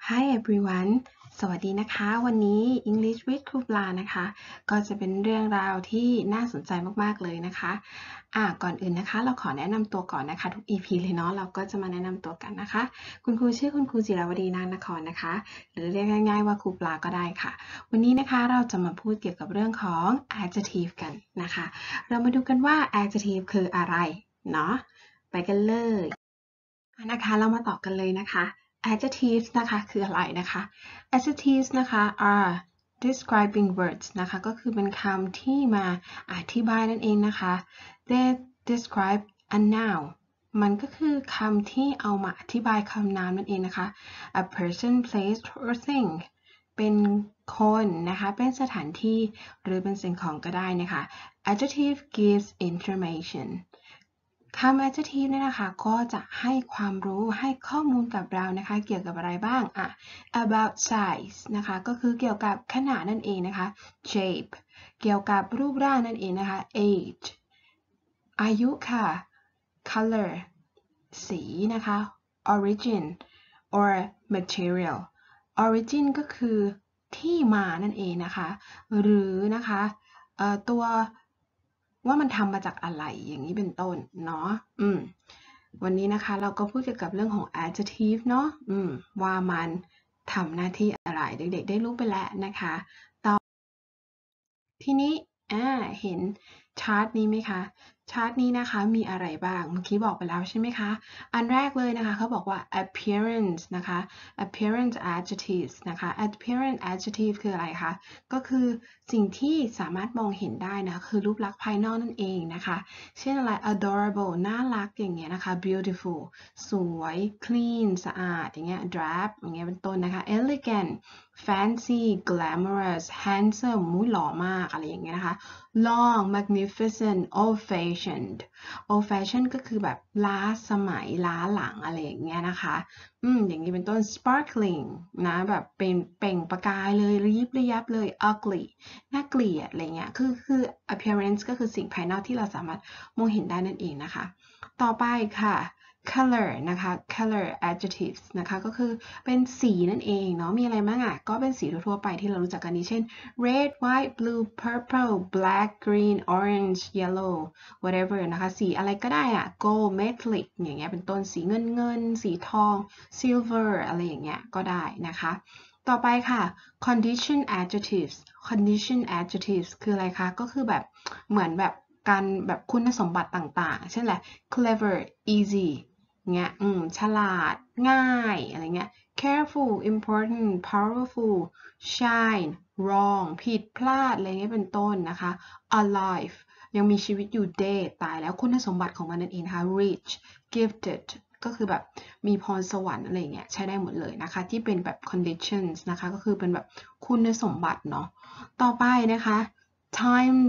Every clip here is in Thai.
Hi everyone สวัสดีนะคะวันนี้ English with ครูปลานะคะก็จะเป็นเรื่องราวที่น่าสนใจมากๆเลยนะคะก่อนอื่นนะคะเราขอแนะนำตัวก่อนนะคะทุก EP เลยเนาะเราก็จะมาแนะนำตัวกันนะคะคุณครูชื่อคุณครูจิรวดีนานนครนะคะหรือเรียกง่ายๆว่าครูปลาก็ได้ค่ะวันนี้นะคะเราจะมาพูดเกี่ยวกับเรื่องของ adjective กันนะคะเรามาดูกันว่า adjective คืออะไรเนาะไปกันเลยนะคะเรามาต่อกันเลยนะคะ adjectives นะคะคืออะไรนะคะ adjectives นะคะ are describing words นะคะก็คือเป็นคำที่มาอธิบายนั่นเองนะคะ they describe a noun มันก็คือคำที่เอามาอธิบายคำนามนั่นเองนะคะ a person place or thing เป็นคนนะคะเป็นสถานที่หรือเป็นสิ่งของก็ได้นะคะ adjective gives informationคำ adjective เนี่ยนะคะก็จะให้ความรู้ให้ข้อมูลกับเรานะคะเกี่ยวกับอะไรบ้างabout size นะคะก็คือเกี่ยวกับขนาดนั่นเองนะคะ shape เกี่ยวกับรูปร่างนั่นเองนะคะ age อายุค่ะ color สีนะคะ origin or material origin ก็คือที่มานั่นเองนะคะหรือนะคะตัวว่ามันทำมาจากอะไรอย่างนี้เป็นต้นเนาะวันนี้นะคะเราก็พูดเกี่ยวกับเรื่องของ adjective เนาะว่ามันทำหน้าที่อะไรเด็กๆได้รู้ไปแล้วนะคะทีนี้เห็นชาร์ตนี้ไหมคะชาร์ตนี้นะคะมีอะไรบ้างเมื่อกี้บอกไปแล้วใช่ไหมคะอันแรกเลยนะคะเขาบอกว่า appearance นะคะ appearance adjectives นะคะ appearance adjective คืออะไรคะก็คือสิ่งที่สามารถมองเห็นได้นะคือรูปลักษณ์ภายนอกนั่นเองนะคะเช่นอะไร adorable น่ารักอย่างเงี้ยนะคะ beautiful สวย clean สะอาดอย่างเงี้ย drab อย่างเงี้ยเป็นต้นนะคะ elegant fancy glamorous handsome มุ้ยหล่อมากอะไรอย่างเงี้ยนะคะ long magnificent old fashioned old fashioned ก็คือแบบล้าสมัยล้าหลังอะไรอย่างเงี้ยนะคะอย่างนี้เป็นต้น sparkling นะแบบเป็นเปล่งประกายเลยระยิบระยับเลย ugly น่าเกลียดอะไรเงี้ยคือ appearance ก็คือสิ่งภายนอกที่เราสามารถมองเห็นได้นั่นเองนะคะต่อไปค่ะ color นะคะ color adjectives นะคะก็คือเป็นสีนั่นเองเนาะมีอะไรบ้างก็เป็นสีทั่วๆไปที่เรารู้จักกันนี้เช่น red white blue purple black green orange yellow whatever นะคะสีอะไรก็ได้gold metallic อย่างเงี้ยเป็นต้นสีเงินสีทอง silver อะไรอย่างเงี้ยก็ได้นะคะต่อไปค่ะ condition adjectives คืออะไรคะก็คือแบบเหมือนแบบการแบบคุณสมบัติต่างๆเช่นอะไร clever easy เงี้ยฉลาดง่ายอะไรเงี้ย careful important powerful shine wrong ผิดพลาดอะไรเงี้ยเป็นต้นนะคะ alive ยังมีชีวิตอยู่ dead ตายแล้วคุณสมบัติของมันนั่นเองนะคะ rich gifted ก็คือแบบมีพรสวรรค์อะไรเงี้ยใช้ได้หมดเลยนะคะที่เป็นแบบ conditions นะคะก็คือเป็นแบบคุณสมบัติเนาะต่อไปนะคะ time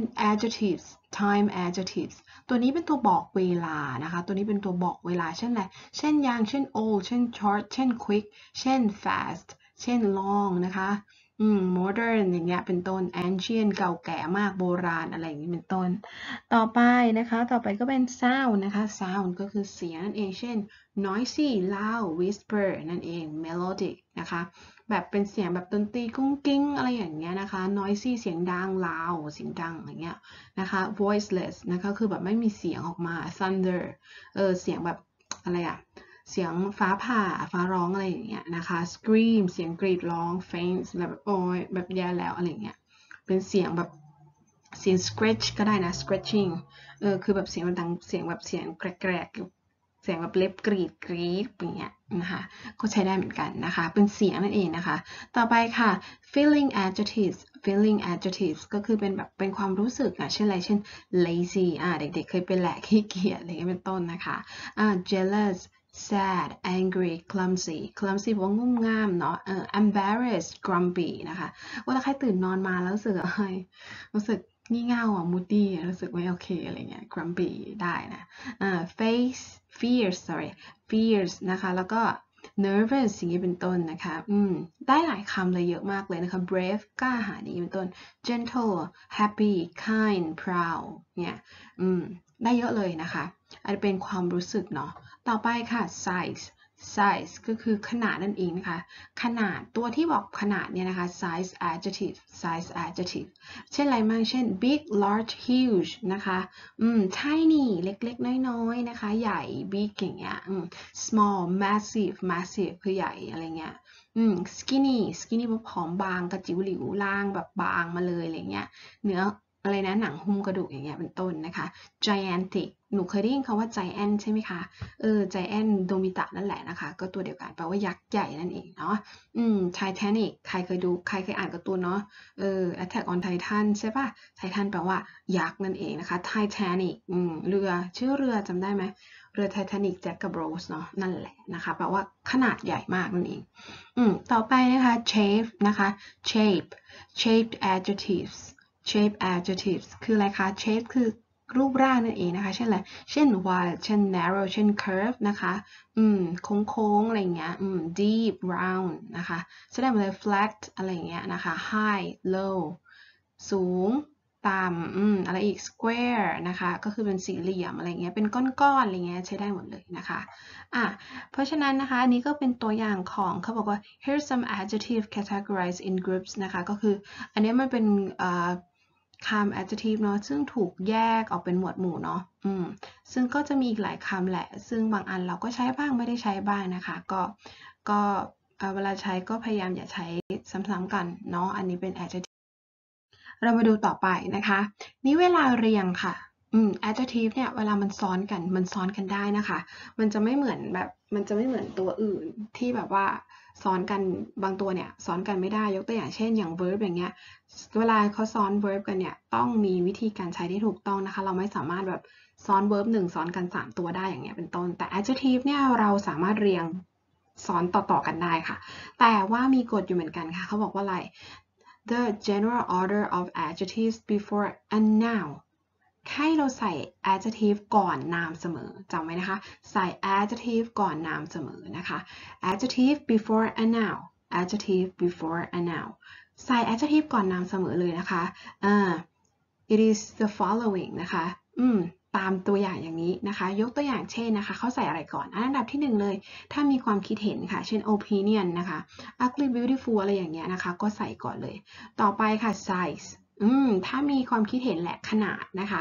adjectives ตัวนี้เป็นตัวบอกเวลานะคะตัวนี้เป็นตัวบอกเวลาเช่นอะไรเช่น young เช่น old เช่น short เช่น quick เช่น fast เช่น long นะคะmodern อย่างเงี้ยเป็นต้น ancient เก่าแก่มากโบราณอะไรอย่างนี้เป็นต้นต่อไปนะคะต่อไปก็เป็น sound นะคะ sound ก็คือเสียงนั่นเองเช่น noisy loud whisper นั่นเอง melodic นะคะแบบเป็นเสียงแบบดนตรีกุ้งกิ้งอะไรอย่างเงี้ยนะคะ noisy เสียงดัง loud เสียงดังอย่างเงี้ยนะคะ voiceless นะคะคือแบบไม่มีเสียงออกมา thunder เสียงแบบอะไรเสียงฟ้าผ่าฟ้าร้องอะไรอย่างเงี้ยนะคะ scream เสียงกรีดร้อง faint แบบโอยแบบแย่แล้วอะไรอย่างเงี้ยเป็นเสียงแบบเสียง scratch ก็ได้นะ scratching คือแบบเสียงดังเสียงแบบเสียงแกรกๆเสียงแบบเล็บกรีดอย่างเงี้ยนะคะก็ใช้ได้เหมือนกันนะคะเป็นเสียงนั่นเองนะคะต่อไปค่ะ feeling adjectives ก็คือเป็นแบบเป็นความรู้สึกเช่นอะไรเช่น lazy เด็กๆเคยเป็นแหละขี้เกียจอะไรเป็นต้นนะคะjealous sad angry clumsy เพราะว่างุ่มง่ามเนาะembarrassed grumpy นะคะว่าถ้าใครตื่นนอนมาแล้วรู้สึกรู้สึกงี่เง่าmoody รู้สึกไม่โอเคอะไรเงี้ย grumpy ได้นะfierce นะคะแล้วก็ nervous อย่างนี้เป็นต้นนะคะได้หลายคำเลยเยอะมากเลยนะคะ brave กล้าหาญอย่างนี้เป็นต้น gentle happy kind proud เนี่ยได้เยอะเลยนะคะอันเป็นความรู้สึกเนาะต่อไปค่ะ size size ก็คือขนาดนั่นเองนะคะขนาดตัวที่บอกขนาดเนี่ยนะคะ size adjective เช่นอะไรบ้างเช่น big large huge นะคะtiny เล็กๆน้อยๆนะคะใหญ่ big อย่างเงี้ยsmall massive คือใหญ่อะไรเงี้ยskinny แบบผอมบางกระจิ๋วหลิวล่างแบบบางมาเลยอะไรเงี้ยเนื้ออะไรนะหนังหุ้มกระดูกอย่างเงี้ยเป็นต้นนะคะ gigantic หนูเคยได้ยินคำว่า giant ใช่ไหมคะgiant โดมิตะนั่นแหละนะคะก็ตัวเดียวกันแปลว่ายักษ์ใหญ่นั่นเองเนาะTitanic ใครเคยดูใครเคยอ่านการ์ตูนเนาะAttack on Titan ใช่ป่ะ Titan แปลว่ายักษ์นั่นเองนะคะ Titanic เรือชื่อเรือจำได้ไหมเรือ Titanic แจ็คกับโรสเนาะนั่นแหละนะคะแปลว่าขนาดใหญ่มากนั่นเองต่อไปนะคะ shape นะคะ shaped adjectives คืออะไรคะ shape คือรูปร่างนั่นเองนะคะเช่นอะไรเช่น wide เช่น narrow เช่น curve นะคะโค้งๆอะไรเงี้ยdeep round นะคะแสดงเลย flat อะไรเงี้ยนะคะ high low สูงต่ำอะไรอีก square นะคะก็คือเป็นสี่เหลี่ยมอะไรเงี้ยเป็นก้อนๆอะไรเงี้ยใช้ได้หมดเลยนะคะเพราะฉะนั้นนะคะอันนี้ก็เป็นตัวอย่างของเขาบอกว่า here's some adjective categorized in groups นะคะก็คืออันนี้มันเป็นคำ adjective เนาะซึ่งถูกแยกออกเป็นหมวดหมู่เนาะซึ่งก็จะมีอีกหลายคำแหละซึ่งบางอันเราก็ใช้บ้างไม่ได้ใช้บ้างนะคะก็เวลาใช้ก็พยายามอย่าใช้ซ้ำๆกันเนาะอันนี้เป็น adjective เรามาดูต่อไปนะคะนี่เวลาเรียงค่ะadjective เนี่ยเวลามันซ้อนกันได้นะคะมันจะไม่เหมือนตัวอื่นที่แบบว่าซ้อนกันบางตัวเนี่ยซ้อนกันไม่ได้ยกตัวอย่างเช่นอย่าง verb อย่างเงี้ยเวลาเขาซ้อน verb กันเนี่ยต้องมีวิธีการใช้ที่ถูกต้องนะคะเราไม่สามารถแบบซ้อน verb 1ซ้อนกัน3ตัวได้อย่างเงี้ยเป็นต้นแต่ adjective เนี่ยเราสามารถเรียงซ้อนต่อๆกันได้ค่ะแต่ว่ามีกฎอยู่เหมือนกันค่ะเขาบอกว่าอะไรThe general order of adjectives before a noun ให้เราใส่ adjective ก่อนนามเสมอจำไว้นะคะใส่ adjective ก่อนนามเสมอนะคะ adjective before a noun adjective before a noun ใส่ adjective ก่อนนามเสมอเลยนะคะit is the following นะคะตามตัวอย่างอย่างนี้นะคะยกตัวอย่างเช่นนะคะเขาใส่อะไรก่อนอันดับที่1เลยถ้ามีความคิดเห็นค่ะเช่น opinion นะคะ ugly beautiful อะไรอย่างเงี้ยนะคะก็ใส่ก่อนเลยต่อไปค่ะ size ถ้ามีความคิดเห็นแหละขนาดนะคะ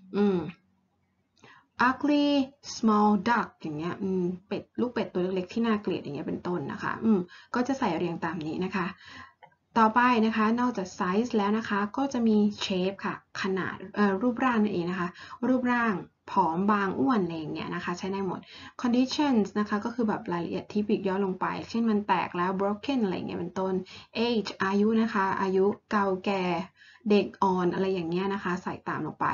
ugly small duck อย่างเงี้ยลูกเป็ดตัวเล็กๆที่น่าเกลียดอย่างเงี้ยเป็นต้นนะคะก็จะใส่เรียงตามนี้นะคะต่อไปนะคะนอกจาก size แล้วนะคะก็จะมี shape ค่ะขนาดรูปร่างนั่นเองนะคะรูปร่างผอมบางอ้วนอะไรอย่างเงี้ยนะคะใช้ได้หมด conditions นะคะก็คือแบบรายละเอียดที่ปลีกย่อยลงไปเช่นมันแตกแล้ว broken อะไรอย่างเงี้ยเป็นต้น age อายุนะคะอายุเก่าแก่เด็กอ่อนอะไรอย่างเงี้ยนะคะใส่ตามลงไป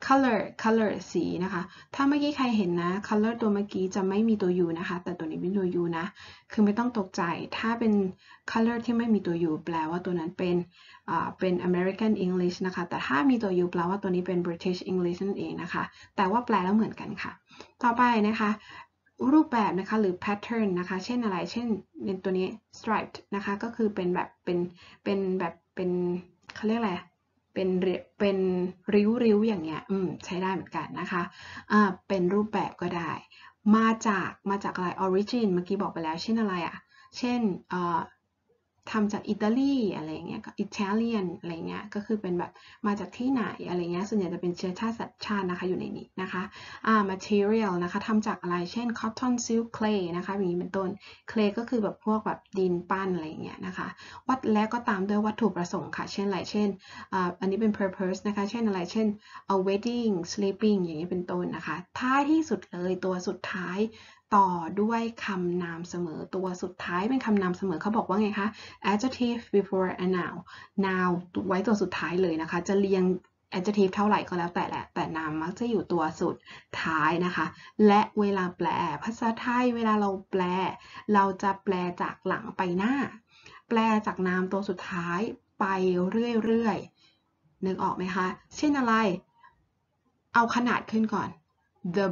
color สีนะคะถ้าเมื่อกี้ใครเห็นนะ color ตัวเมื่อกี้จะไม่มีตัว u นะคะแต่ตัวนี้เป็นตัว u นะคือไม่ต้องตกใจถ้าเป็น color ที่ไม่มีตัว u แปลว่าตัวนั้นเป็น American English นะคะแต่ถ้ามีตัว u แปลว่าตัวนี้เป็น British English นั่นเองนะคะแต่ว่าแปลแล้วเหมือนกันค่ะต่อไปนะคะรูปแบบนะคะหรือ pattern นะคะเช่นอะไรเช่นเป็นตัวนี้ striped นะคะก็คือเป็นแบบเป็นเขาเรียกอะไรเป็นริ้วอย่างเงี้ยใช้ได้เหมือนกันนะคะเป็นรูปแบบก็ได้มาจากอะไร origin เมื่อกี้บอกไปแล้วเช่นอะไรเช่นทำจากอิตาลีอะไรเงี้ยอิตาเลียนอะไรเงี้ยก็คือเป็นแบบมาจากที่ไหนอะไรเงี้ยส่วนใหญ่จะเป็นเชื้อชาติสัญชาตินะคะอยู่ในนี้นะคะmaterial นะคะทำจากอะไรเช่น cotton silk clay นะคะอย่างนี้เป็นต้น clay ก็คือแบบพวกแบบดินปั้นอะไรเงี้ยนะคะและก็ตามด้วยวัตถุประสงค์ค่ะเช่นอะไรเช่นอันนี้เป็น purpose นะคะเช่นอะไรเช่น a wedding sleeping อย่างนี้เป็นต้นนะคะท้ายที่สุดเลยตัวสุดท้ายต่อด้วยคำนามเสมอตัวสุดท้ายเป็นคำนามเสมอเขาบอกว่าไงคะ adjective before a noun ไว้ตัวสุดท้ายเลยนะคะจะเรียง adjective เท่าไหร่ก็แล้วแต่แหละแต่นามมักจะอยู่ตัวสุดท้ายนะคะและเวลาแปลภาษาไทยเวลาเราแปลเราจะแปลจากหลังไปหน้าแปลจากนามตัวสุดท้ายไปเรื่อยๆนึกออกไหมคะเช่นอะไรเอาขนาดขึ้นก่อน the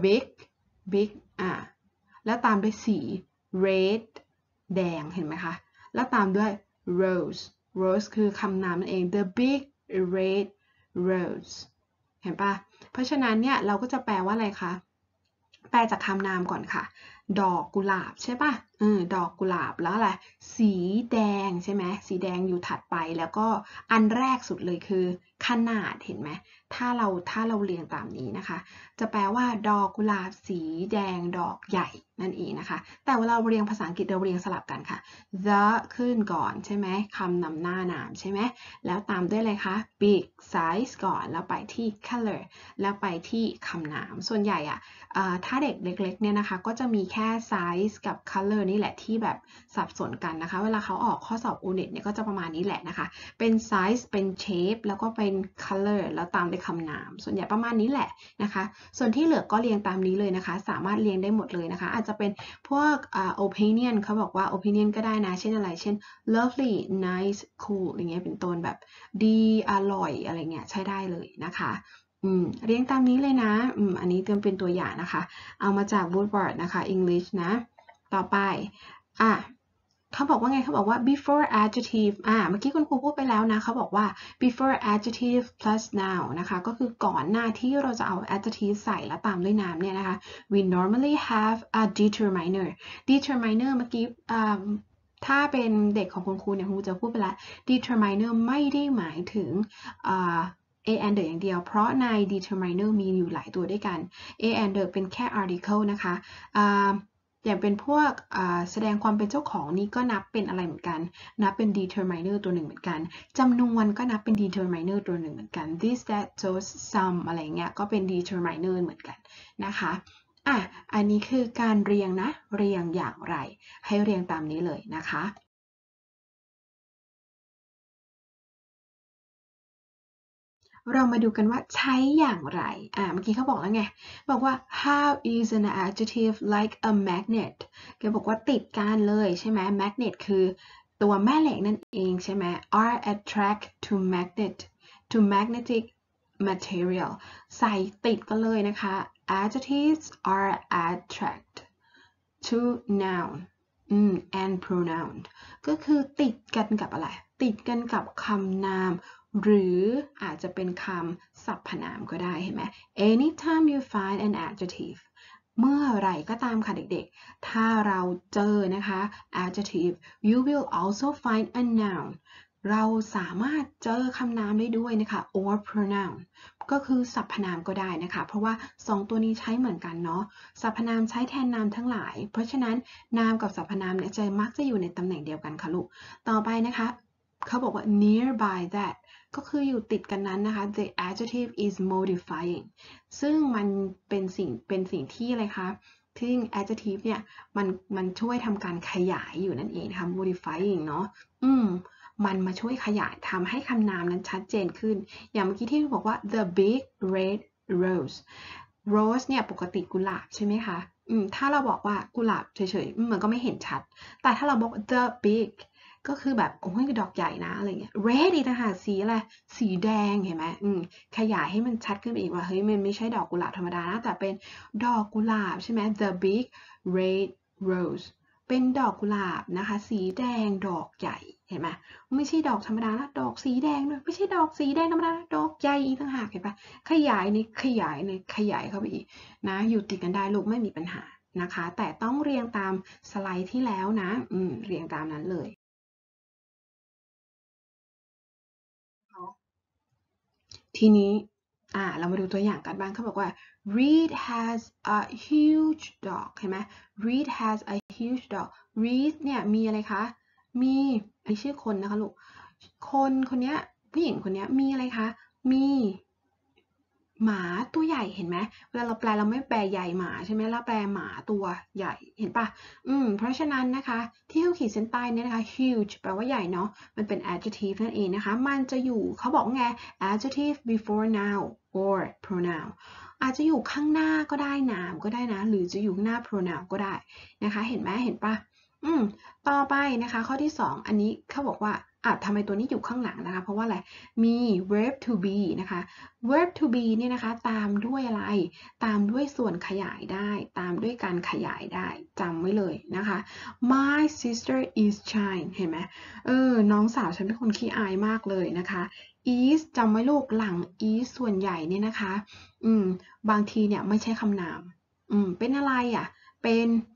big แล้วตามด้วยสี red แดงเห็นไหมคะแล้วตามด้วย rose คือคำนามนั่นเอง the big red rose เห็นปะเพราะฉะนั้นเนี่ยเราก็จะแปลว่าอะไรคะแปลจากคำนามก่อนค่ะดอกกุหลาบใช่ป่ะดอกกุหลาบแล้วอะไรสีแดงใช่ไหมสีแดงอยู่ถัดไปแล้วก็อันแรกสุดเลยคือขนาดเห็นไหมถ้าเราเรียงตามนี้นะคะจะแปลว่าดอกกุหลาบสีแดงดอกใหญ่นั่นเองนะคะแต่เวลาเราเรียงภาษาอังกฤษเราเรียงสลับกันค่ะ the ขึ้นก่อนใช่ไหมคำนำหน้านามใช่ไหมแล้วตามด้วยอะไรคะ big size ก่อนแล้วไปที่ color แล้วไปที่คำนามส่วนใหญ่อะถ้าเด็กเล็กๆเนี่ยนะคะก็จะมีแค่ size กับ color นี่แหละที่แบบสับสนกันนะคะเวลาเขาออกข้อสอบ UNET เนี่ยก็จะประมาณนี้แหละนะคะเป็น size เป็น shape แล้วก็เป็น color แล้วตามด้วยคำนามส่วนใหญ่ประมาณนี้แหละนะคะส่วนที่เหลือก็เรียงตามนี้เลยนะคะสามารถเรียงได้หมดเลยนะคะอาจจะเป็นพวกopinion เขาบอกว่า opinion ก็ได้นะเช่นอะไรเช่น lovely nice cool อย่างเงี้ยเป็นต้นแบบดีอร่อยอะไรเงี้ยใช้ได้เลยนะคะเรียงตามนี้เลยนะอันนี้เตรียมเป็นตัวอย่างนะคะเอามาจาก Woodward นะคะ English นะต่อไปเขาบอกว่าไงเขาบอกว่า before adjective เมื่อกี้คุณครูพูดไปแล้วนะเขาบอกว่า before adjective plus noun นะคะก็คือก่อนหน้าที่เราจะเอา adjective ใส่แล้วตามด้วย noun เนี่ยนะคะ we normally have a determiner determiner เมื่อกี้ถ้าเป็นเด็กของคุณครูเนี่ยครูจะพูดไปแล้ว determiner ไม่ได้หมายถึงa and the อย่างเดียวเพราะใน determiner มีอยู่หลายตัวด้วยกัน a and the เป็นแค่ article นะคะอย่างเป็นพวกแสดงความเป็นเจ้าของนี้ก็นับเป็นอะไรเหมือนกันนับเป็น determiner ตัวหนึ่งเหมือนกันจำนวนก็นับเป็น determiner ตัวหนึ่งเหมือนกัน this that those some อะไรเงี้ยก็เป็น determiner เหมือนกันนะคะอันนี้คือการเรียงนะเรียงอย่างไรให้เรียงตามนี้เลยนะคะเรามาดูกันว่าใช้อย่างไรเมื่อกี้เขาบอกแล้วไงบอกว่า how is an adjective like a magnet แกบอกว่าติดกันเลยใช่ไหม magnet คือตัวแม่เหล็กนั่นเองใช่ไหม are attract to magnetic material ใส่ติดกันเลยนะคะ adjectives are attract to noun and pronoun ก็คือติดกันกับอะไรติดกันกับคำนามหรืออาจจะเป็นคำสรรพนามก็ได้เห็นไหม anytime you find an adjective เมื่อไหร่ก็ตามค่ะเด็กๆถ้าเราเจอนะคะ adjective you will also find a noun เราสามารถเจอคำนามได้ด้วยนะคะ or pronoun ก็คือสรรพนามก็ได้นะคะเพราะว่า2ตัวนี้ใช้เหมือนกันเนาะสรรพนามใช้แทนนามทั้งหลายเพราะฉะนั้นนามกับสรรพนามเนี่ยมักจะอยู่ในตำแหน่งเดียวกันค่ะลูกต่อไปนะคะเขาบอกว่า nearby that ก็คืออยู่ติดกันนั้นนะคะ the adjective is modifying ซึ่งมันเป็นสิ่งที่อะไรคะที่ adjective เนี่ยมันช่วยทำการขยายอยู่นั่นเองนะคะ modifying เนาะมันมาช่วยขยายทำให้คำนามนั้นชัดเจนขึ้นอย่างเมื่อกี้ที่บอกว่า the big red rose rose เนี่ยปกติกุหลาบใช่ไหมคะถ้าเราบอกว่ากุหลาบเฉยๆมันก็ไม่เห็นชัดแต่ถ้าเราบอก the big ก็คือแบบโอ้ยดอกใหญ่นะอะไรเงี้ย red อีกต่างหากสีอะไรสีแดงเห็นไหมขยายให้มันชัดขึ้นไปอีกว่าเฮ้ยมันไม่ใช่ดอกกุหลาบธรรมดานะแต่เป็นดอกกุหลาบใช่ไหม the big red rose เป็นดอกกุหลาบนะคะสีแดงดอกใหญ่เห็นไหมไม่ใช่ดอกธรรมดานะดอกสีแดงด้วยไม่ใช่ดอกสีแดงธรรมดาดอกใหญ่อีกต่างหากเห็นปะขยายเข้าไปอีกนะอยู่ติดกันได้ลูกไม่มีปัญหานะคะแต่ต้องเรียงตามสไลด์ที่แล้วนะเรียงตามนั้นเลยทีนี้เรามาดูตัวอย่างกันบ้างเขาบอกว่า Reed has a huge dog เห็นไหม Reed has a huge dog Reed เนี่ยมีอะไรคะมีชื่อคนนะคะลูกคนนี้ผู้หญิงคนนี้มีอะไรคะมีหมาตัวใหญ่เห็นไหมเวลาเราแปลเราไม่แปลใหญ่หมาใช่ไหมเราแปลหมาตัวใหญ่เห็นปะเพราะฉะนั้นนะคะที่เขาขีดเส้นใต้เนี่ยนะคะ huge แปลว่าใหญ่เนาะมันเป็น adjective นั่นเองนะคะมันจะอยู่เขาบอกไง adjective before noun or pronoun อาจจะอยู่ข้างหน้าก็ได้นามก็ได้นะหรือจะอยู่ข้างหน้า pronoun ก็ได้นะคะเห็นไหมเห็นปะต่อไปนะคะข้อที่2อันนี้เขาบอกว่าทำไมตัวนี้อยู่ข้างหลังนะคะเพราะว่าอะไรมี verb to be นะคะ verb to be เนี่ยนะคะตามด้วยอะไรตามด้วยส่วนขยายได้ตามด้วยการขยายได้จำไว้เลยนะคะ my sister is shy เห็นไหมน้องสาวฉันเป็นคนขี้อายมากเลยนะคะ is จำไว้ลูกหลัง is ส่วนใหญ่เนี่ยนะคะบางทีเนี่ยไม่ใช่คำนามเป็นอะไรเป็น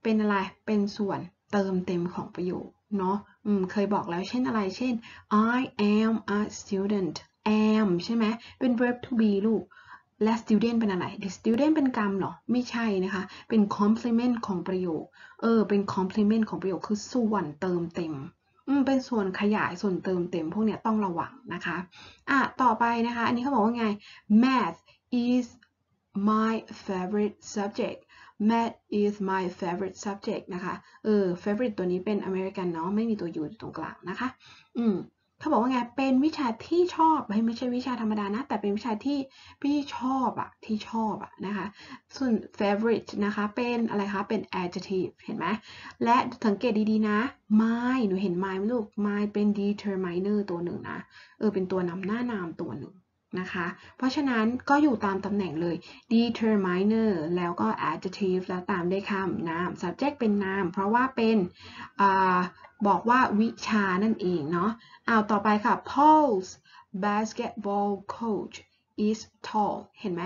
เป็นอะไรเป็นส่วนเติมเต็มของประโยคเนาะเคยบอกแล้วเช่นอะไรเช่น I am a student am ใช่ไหมเป็น verb to be ลูกและ student เป็นอะไร the student เป็นกรรมเหรอไม่ใช่นะคะเป็น complement ของประโยคเป็น complement ของประโยคคือส่วนเติมเต็มเป็นส่วนขยายส่วนเติมเต็มพวกเนี้ยต้องระวังนะคะต่อไปนะคะอันนี้เขาบอกว่าไง math is my favorite subject math is my favorite subject นะคะfavorite ตัวนี้เป็น American เนาะไม่มีตัว U อยู่ตรงกลางนะคะเขาบอกว่าไงเป็นวิชาที่ชอบไม่ใช่วิชาธรรมดานะแต่เป็นวิชาที่พี่ชอบนะคะส่วน favorite นะคะเป็นอะไรคะเป็น adjective เห็นไหมและสังเกตดีๆนะ my หนูเห็น my ไหมลูก my เป็น determiner ตัวหนึ่งนะเป็นตัวนำหน้านามตัวหนึ่งนะคะเพราะฉะนั้นก็อยู่ตามตำแหน่งเลย determiner แล้วก็ adjective แล้วตามด้วยคำนาม subject เป็นนามเพราะว่าเป็นบอกว่าวิชานั่นเองเนาะต่อไปค่ะ Paul's basketball coach is tall เห็นไหม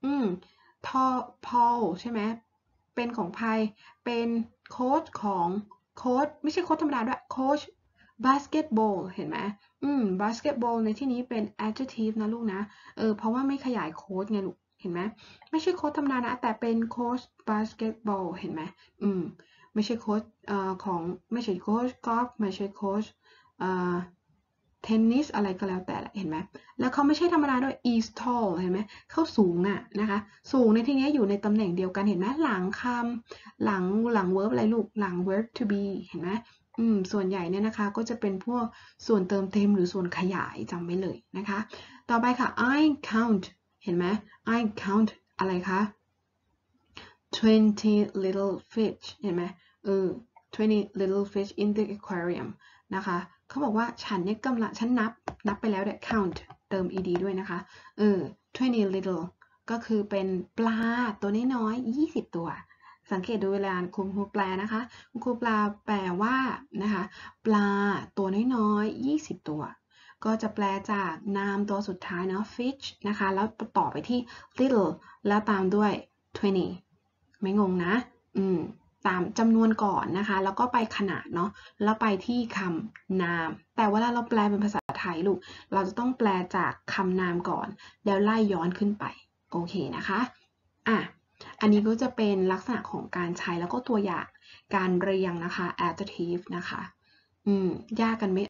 Paul ใช่ไหมเป็นของใครเป็นโค้ชของโค้ชไม่ใช่โค้ชธรรมดาด้วยโค้ช basketball เห็นไหมbasketball ในที่นี้เป็น adjective นะลูกนะเพราะว่าไม่ขยายโค้ชไงลูกเห็นไหมไม่ใช่โค้ชธรรมดานะแต่เป็นโค้ช basketball เห็นไหมไม่ใช่โค้ชของไม่ใช่โค้ชกอล์ฟไม่ใช่โค้ชเทนนิสอะไรก็แล้วแต่แหละเห็นไหมแล้วเขาไม่ใช่ธรรมดาด้วย is tall เห็นไหมเขาสูงนะคะสูงในที่นี้อยู่ในตำแหน่งเดียวกันเห็นไหมหลังคำหลัง verb อะไรลูกหลัง verb to be เห็นไหมส่วนใหญ่เนี่ยนะคะก็จะเป็นพวกส่วนเติมเต็มหรือส่วนขยายจำไว้เลยนะคะต่อไปค่ะ I count เห็นไหม I count อะไรคะ20 little fish เห็นไหม20 little fish in the aquarium นะคะเขาบอกว่าฉันเนี่ยฉันนับไปแล้วเนี่ย count เติม ed ด้วยนะคะ20 little ก็คือเป็นปลาตัวน้อยๆ20 ตัวสังเกตดูเวลาคุณครูแปลนะคะคุณครูแปลว่านะคะปลาตัวน้อยๆ20 ตัวก็จะแปลจากนามตัวสุดท้ายเนาะ fish นะคะแล้วต่อไปที่ little แล้วตามด้วย20ไม่งงนะตามจำนวนก่อนนะคะแล้วก็ไปขนาดเนาะแล้วไปที่คำนามแต่เวลาเราแปลเป็นภาษาไทยลูกเราจะต้องแปลจากคำนามก่อนแล้วไล่ย้อนขึ้นไปโอเคนะคะอันนี้ก็จะเป็นลักษณะของการใช้แล้วก็ตัวอย่างการเรียงนะคะ adjective นะคะยากกันไหม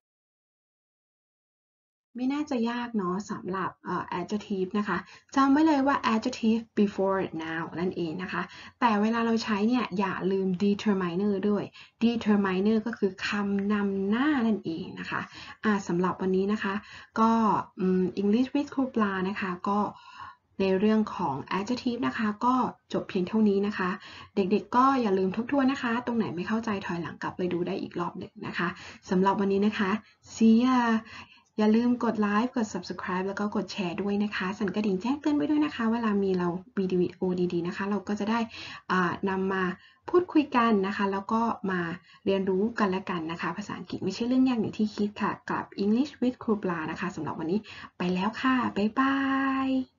ไม่น่าจะยากเนาะสำหรับ adjective นะคะจำไว้เลยว่า adjective before noun นั่นเองนะคะแต่เวลาเราใช้เนี่ยอย่าลืม determiner ด้วย determiner ก็คือคำนำหน้านั่นเองนะคะสำหรับวันนี้นะคะก็English with ครูปลานะคะก็ในเรื่องของ adjective นะคะก็จบเพียงเท่านี้นะคะเด็กๆก็อย่าลืมทบทวนนะคะตรงไหนไม่เข้าใจถอยหลังกลับไปดูได้อีกรอบหนึ่งนะคะสำหรับวันนี้นะคะ see yaอย่าลืมกดไลค์กด subscribe แล้วก็กดแชร์ด้วยนะคะสั่นกระดิ่งแจ้งเตือนไว้ด้วยนะคะเวลามีเราวิดีโอดีๆนะคะเราก็จะได้นำมาพูดคุยกันนะคะแล้วก็มาเรียนรู้กันและกันนะคะภาษาอังกฤษไม่ใช่เรื่องยากอย่างที่คิดค่ะกับ English with ครูปลานะคะสำหรับวันนี้ไปแล้วค่ะบ๊ายบาย